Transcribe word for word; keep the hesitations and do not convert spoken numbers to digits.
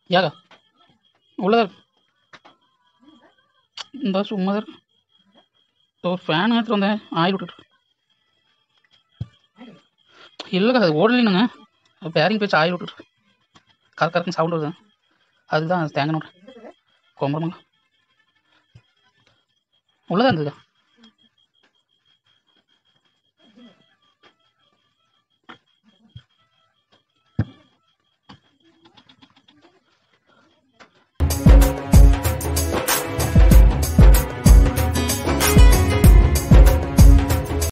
ஏக்கா உள்ளதா இருக்கு இந்த சும்மா தான் இருக்கு. ஒரு ஃபேன் எடுத்துகிட்டு வந்தேன் ஆயில் விட்டுட்டு இல்லைக்கா அது ஓடலினுங்க பேரிங் போச்சு ஆயில் விட்டுட்டு கரெக்ட் கரெக்டுன்னு சவுண்ட் வருது அதுதான் தேங்காய் நோட்டு கொம்பரமாங்க உள்ளதாக இருந்ததுக்கா